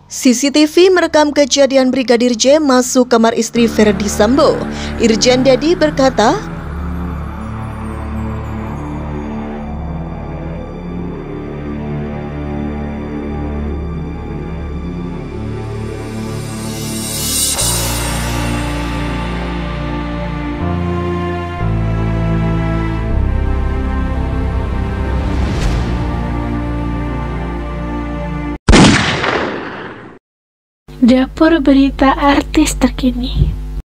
CCTV merekam kejadian Brigadir J masuk kamar istri Verdi Sambo. Irjen Dedi berkata, Dapur berita artis terkini.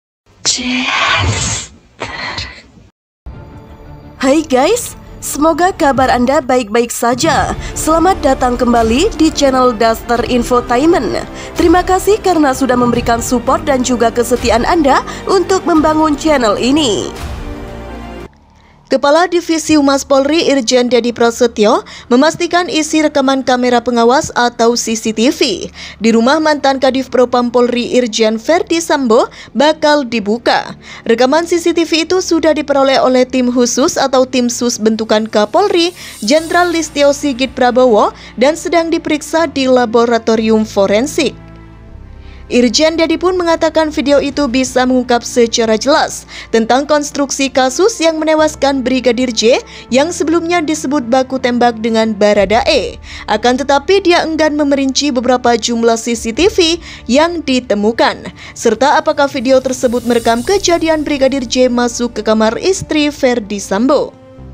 Hai guys, semoga kabar Anda baik-baik saja. Selamat datang kembali di channel Daster Infotainment. Terima kasih karena sudah memberikan support dan juga kesetiaan Anda untuk membangun channel ini. Kepala Divisi Humas Polri Irjen Dedi Prasetyo memastikan isi rekaman kamera pengawas atau CCTV di rumah mantan Kadif Propam Polri Irjen Verdi Sambo bakal dibuka. Rekaman CCTV itu sudah diperoleh oleh tim khusus atau tim sus bentukan Kapolri Jenderal Listio Sigit Prabowo dan sedang diperiksa di laboratorium forensik. Irjen Dedi pun mengatakan video itu bisa mengungkap secara jelas tentang konstruksi kasus yang menewaskan Brigadir J yang sebelumnya disebut baku tembak dengan Baradae. Akan tetapi dia enggan memerinci beberapa jumlah CCTV yang ditemukan, serta apakah video tersebut merekam kejadian Brigadir J masuk ke kamar istri Verdi Sambo.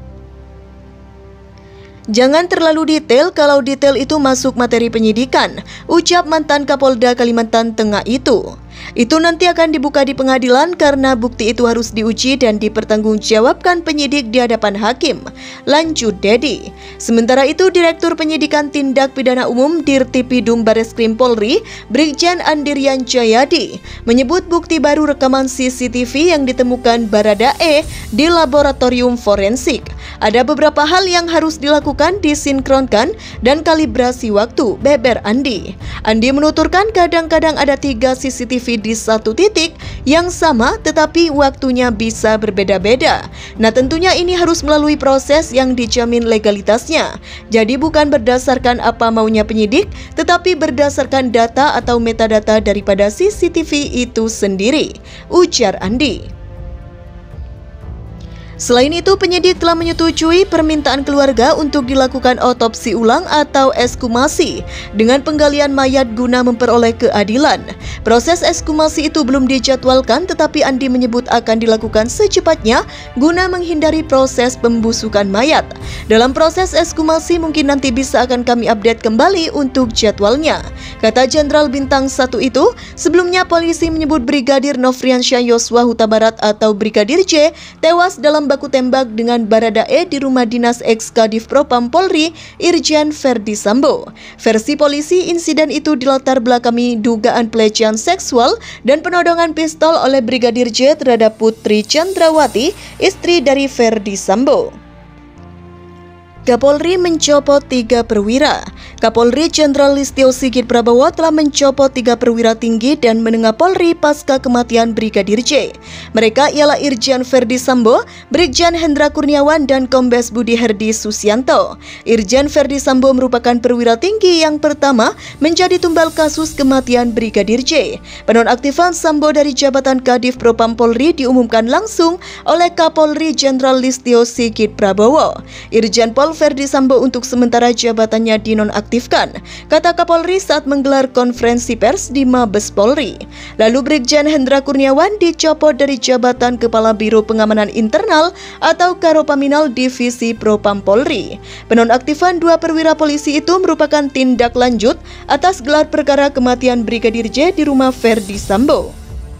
Jangan terlalu detail, kalau detail itu masuk materi penyidikan, ucap mantan Kapolda Kalimantan Tengah itu. Itu nanti akan dibuka di pengadilan karena bukti itu harus diuji dan dipertanggungjawabkan penyidik di hadapan hakim, lanjut Dedi. Sementara itu, Direktur Penyidikan Tindak Pidana Umum Dirtipidum Bareskrim Polri, Brigjen Andirian Jayadi, menyebut bukti baru rekaman CCTV yang ditemukan Baradae di laboratorium forensik. Ada beberapa hal yang harus dilakukan, disinkronkan, dan kalibrasi waktu, beber Andi. Andi menuturkan kadang-kadang ada 3 CCTV di satu titik yang sama tetapi waktunya bisa berbeda-beda. Nah, tentunya ini harus melalui proses yang dijamin legalitasnya. Jadi bukan berdasarkan apa maunya penyidik, tetapi berdasarkan data atau metadata daripada CCTV itu sendiri, ujar Andi. Selain itu, penyidik telah menyetujui permintaan keluarga untuk dilakukan otopsi ulang atau ekskumasi dengan penggalian mayat guna memperoleh keadilan. Proses ekskumasi itu belum dijadwalkan, tetapi Andi menyebut akan dilakukan secepatnya guna menghindari proses pembusukan mayat. Dalam proses ekskumasi mungkin nanti bisa akan kami update kembali untuk jadwalnya, kata Jenderal Bintang 1 itu. Sebelumnya polisi menyebut Brigadir Nofriansyah Yosua Huta Barat atau Brigadir J tewas dalam baku tembak dengan Baradae di rumah dinas ex-Kadif Propam Polri Irjen Verdi Sambo. Versi polisi, insiden itu dilatar belakangi dugaan pelecehan seksual dan penodongan pistol oleh Brigadir J terhadap Putri Chandrawati, istri dari Verdi Sambo. Kapolri mencopot 3 perwira. Kapolri Jenderal Listio Sigit Prabowo telah mencopot 3 perwira tinggi dan menengah Polri pasca kematian Brigadir J. Mereka ialah Irjen Verdi Sambo, Brigjen Hendra Kurniawan, dan Kombes Budi Herdi Susianto. Irjen Verdi Sambo merupakan perwira tinggi yang pertama menjadi tumbal kasus kematian Brigadir J. Penonaktifan Sambo dari jabatan Kadif Propam Polri diumumkan langsung oleh Kapolri Jenderal Listio Sigit Prabowo. Irjen Pol Verdi Sambo untuk sementara jabatannya dinonaktifkan, kata Kapolri saat menggelar konferensi pers di Mabes Polri. Lalu Brigjen Hendra Kurniawan dicopot dari jabatan Kepala Biro Pengamanan Internal atau Karopaminal Divisi Propam Polri. Penonaktifan 2 perwira polisi itu merupakan tindak lanjut atas gelar perkara kematian Brigadir J di rumah Verdi Sambo.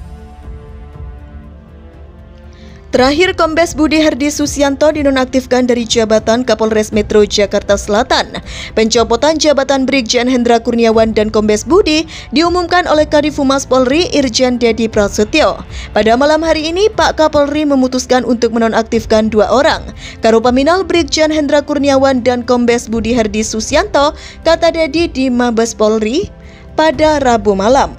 Terakhir, Kombes Budi Herdi Susianto dinonaktifkan dari jabatan Kapolres Metro Jakarta Selatan. Pencopotan jabatan Brigjen Hendra Kurniawan dan Kombes Budi diumumkan oleh Kadif Humas Polri Irjen Dedi Prasetyo. Pada malam hari ini, Pak Kapolri memutuskan untuk menonaktifkan 2 orang, Karopaminal Brigjen Hendra Kurniawan dan Kombes Budi Herdi Susianto, kata Dedi di Mabes Polri pada Rabu malam.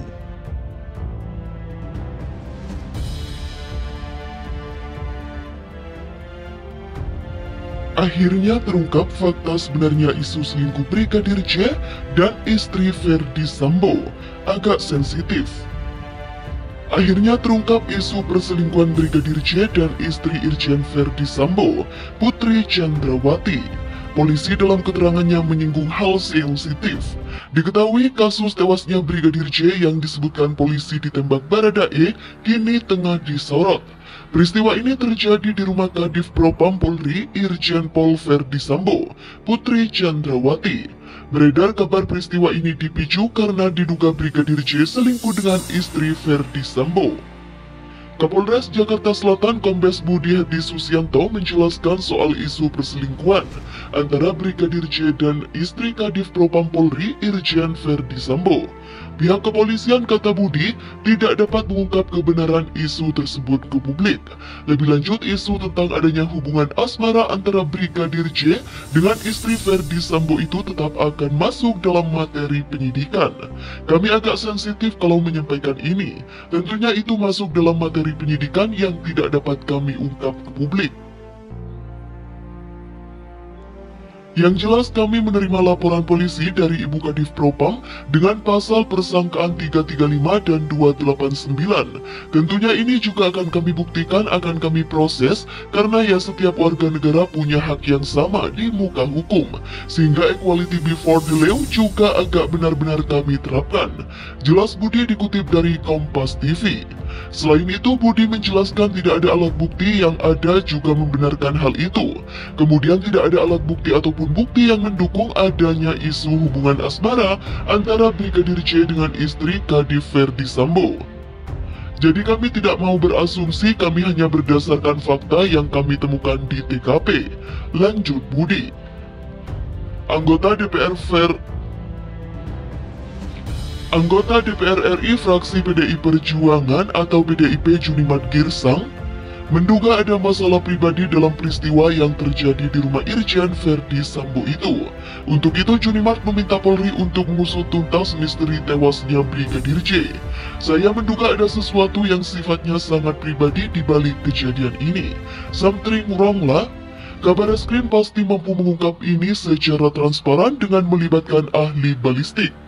Akhirnya terungkap fakta sebenarnya isu selingkuh Brigadir J dan istri Verdi Sambo. Agak sensitif. Akhirnya terungkap isu perselingkuhan Brigadir J dan istri Irjen Verdi Sambo, Putri Chandrawati. Polisi dalam keterangannya menyinggung hal sensitif. Diketahui kasus tewasnya Brigadir J yang disebutkan polisi ditembak Baradae kini tengah disorot. Peristiwa ini terjadi di rumah Kadif Propam Polri Irjen Pol Verdi Sambo, Putri Chandrawati. Beredar kabar peristiwa ini dipicu karena diduga Brigadir J selingkuh dengan istri Verdi Sambo. Kapolres Jakarta Selatan Kombes Budi Hadi Susianto menjelaskan soal isu perselingkuhan antara Brigadir J dan istri Kadif Propam Polri Irjen Verdi Sambo. Pihak kepolisian, kata Budi, tidak dapat mengungkap kebenaran isu tersebut ke publik. Lebih lanjut, isu tentang adanya hubungan asmara antara Brigadir J dengan istri Verdi Sambo itu tetap akan masuk dalam materi penyidikan. Kami agak sensitif kalau menyampaikan ini. Tentunya itu masuk dalam materi penyidikan yang tidak dapat kami ungkap ke publik. Yang jelas kami menerima laporan polisi dari Ibu Kadif Propam dengan pasal persangkaan 335 dan 289. Tentunya ini juga akan kami buktikan, akan kami proses, karena ya setiap warga negara punya hak yang sama di muka hukum. Sehingga equality before the law juga agak benar-benar kami terapkan. Jelas Budi dikutip dari Kompas TV. Selain itu, Budi menjelaskan tidak ada alat bukti, yang ada juga membenarkan hal itu. Kemudian tidak ada alat bukti ataupun bukti yang mendukung adanya isu hubungan asmara antara Brigadir J dengan istri Kadif Verdi Sambo. Jadi kami tidak mau berasumsi, kami hanya berdasarkan fakta yang kami temukan di TKP. Lanjut Budi. Anggota DPR RI fraksi PDI Perjuangan atau PDIP Junimat Girsang menduga ada masalah pribadi dalam peristiwa yang terjadi di rumah Irjen Verdi Sambo itu. Untuk itu Junimat meminta Polri untuk mengusut tuntas misteri tewasnya Brigadir J. Saya menduga ada sesuatu yang sifatnya sangat pribadi di balik kejadian ini. Something wrong lah. Kabar Eskrim pasti mampu mengungkap ini secara transparan dengan melibatkan ahli balistik.